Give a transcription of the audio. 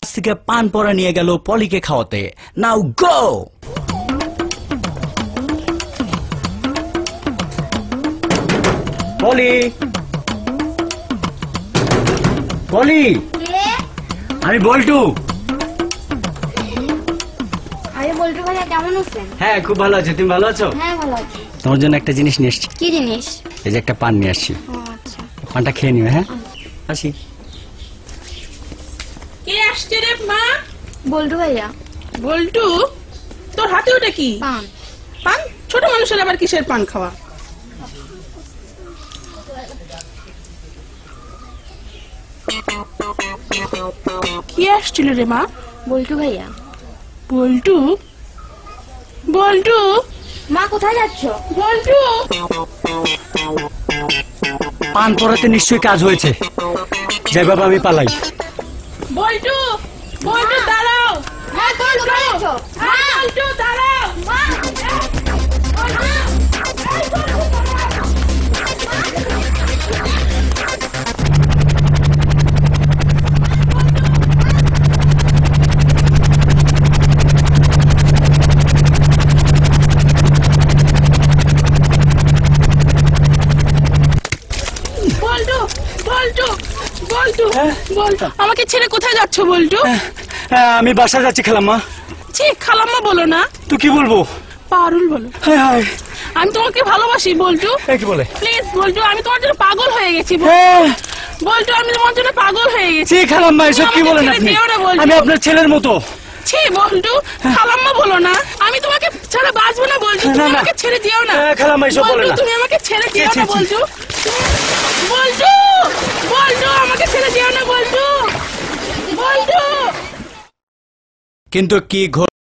থেকে পান পরা নিয়ে গেল পলিকে খাওয়াতে। নাও গো। পলি, পলি, আমি বল্টু। আরে বল্টু ভাইয়া কেমন আছেন? হ্যাঁ খুব ভালো আছি, তুমি ভালো আছো? হ্যাঁ ভালো আছি। তোমার জন্য একটা জিনিস নিয়ে এসছি। কি জিনিস? এই যে একটা পান নিয়ে আসছি, আচ্ছা পানটা খেয়ে নিও। হ্যাঁ আসি। কে আসছে রে মা? বল্টু ভাইয়া। বল্টু, তোর হাতে ওটা কি? পান। পান? ছোট মানুষের আবার কিসের পান খাওয়া? কে আসছিল রে মা? বল্টু ভাইয়া। বল্টু, বল্টু, মা কোথায় যাচ্ছ? বল্টু। পান পরাতে নিশ্চয়ই কাজ হয়েছে, যাই বাবা আমি পালাই। বল্টু, বল্টু দাঁড়াও। হ্যাঁ তুমি কোথায় যাচ্ছ? বল্টু দাঁড়াও। বল্টু, বল্টু, বল্টু, বল্টু, আমাকে ছেড়ে কোথায় যাচ্ছ বল্টু? হ্যাঁ আমি বাসা যাচ্ছি খালাম্মা। ছি, খালাম্মা বলো না, তো কি বলবো? পারুল বলো। হায় হায়, আমি তোমাকে ভালোবাসি বল্টু। কি বলে? প্লিজ বল্টু, আমি তোমার জন্য পাগল হয়ে গেছি হ্যাঁ, বল্টু, আমি তোমার জন্য পাগল হয়ে গেছি। ছি খালাম্মা, এসব কি আমাকে বলেন ছেড়ে আপনি? যেও না বল্টু। আমি আপনার ছেলের মতো। ছি বল্টু, খালাম্মা বলো না, আমি তোমাকে ছাড়া বাঁচবো না বল্টু। না, তুমি না। আমাকে ছেড়ে যেও না খালাম্মা, এসব বলে বল্টু, না। তুমি আমাকে ছেড়ে যেও ছি, না ছি, ছি। বল্টু। বল্টু, বল্টু, আমাকে ছেড়ে যেও না বল্টু, বল্টু। কিন্তু কি